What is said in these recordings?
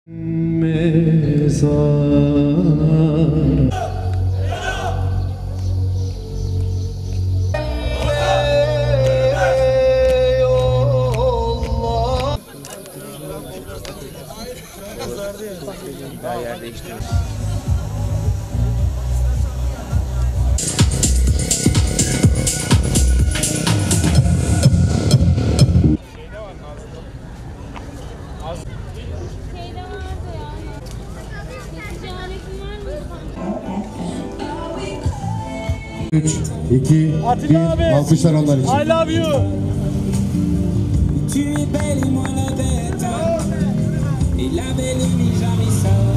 Mezar. Yer değiştiriyoruz. Şeyde vardı ya. Kesici aletin var mı? 3, 2, 1, alkışlar onlar için. I love you. Tu es belle et moi la bête, et la belle n'est jamais seule.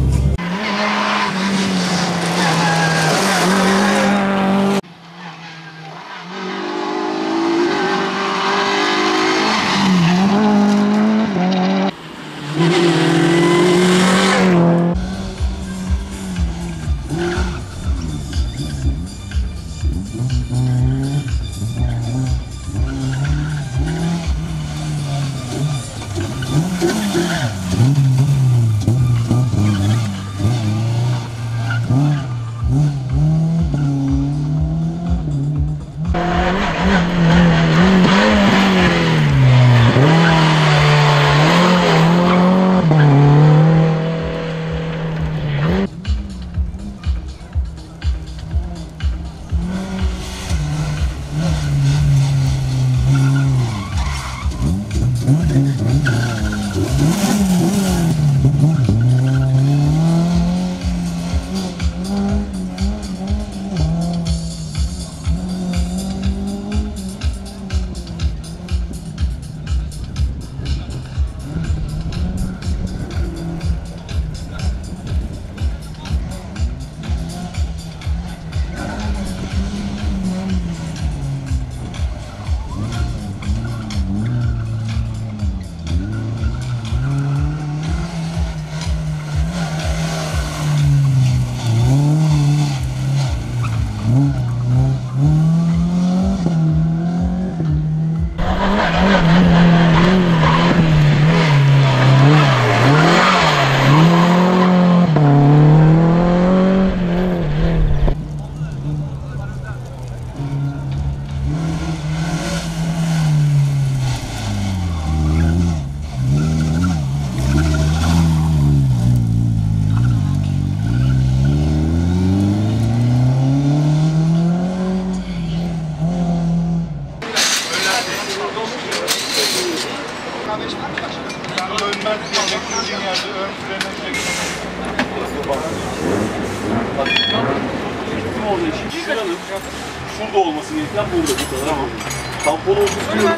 Şurada olması gereken burada, bu kadar. Tamam. Tampon olması.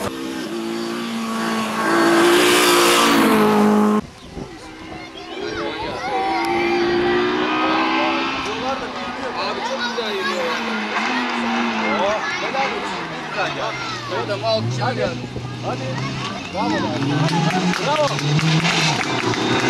Abi çok güzel yürüyor ya. Oh, helal olsun. Lütfen ya. Adam alkışlar geldi. Hadi. Bravo. Bravo.